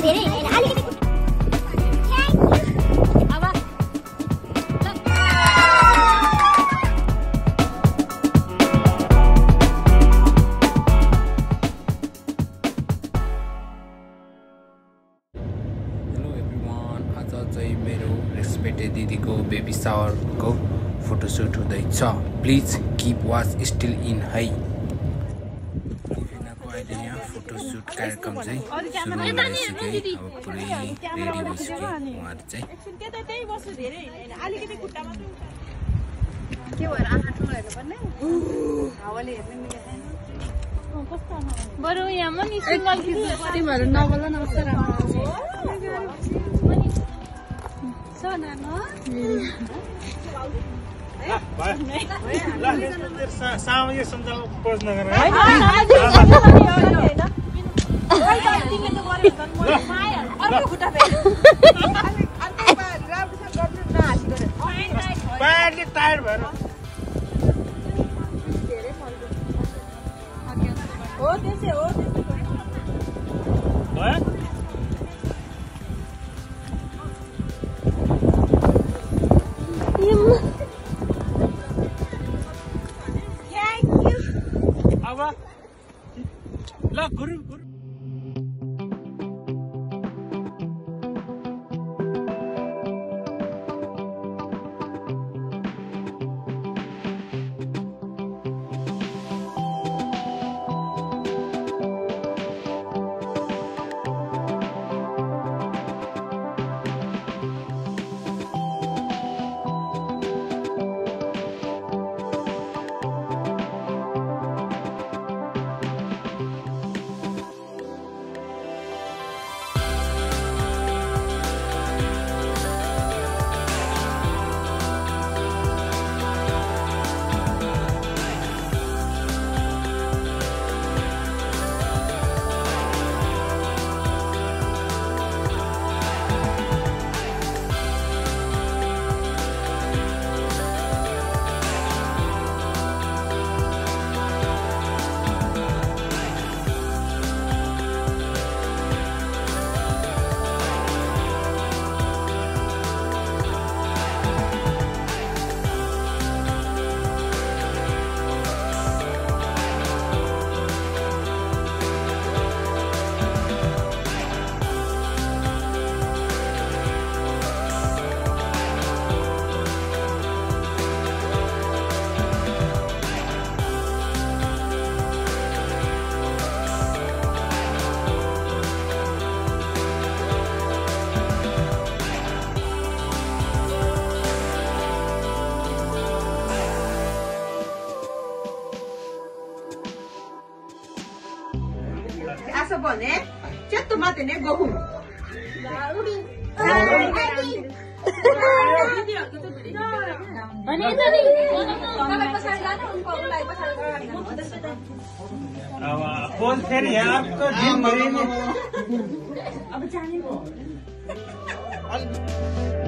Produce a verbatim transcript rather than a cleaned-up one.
धेरै हैन अलिकति दिदीको बेबी शावरको फोटोशूट हुँदैछ please keep watch still in है भेनाको अहिले यहाँ फोटोशूट कार्यक्रम चाहिँ सुरु भइसक्यो अब पुरै रेडी भइसक्यो उहाँहरू चाहिँ बरु यहाँ पनि सिंगल तिमीहरू नबोल न कस्तो राम्रो सामाजिक सञ्जाल पोस्ट नगर टायर्ड भएर हो त्यसै हो ला गुरु गुरु भने चेत्तो मात्रै नै गहुँ अब फोन फेरि यहाँको दिन भरि अब जाने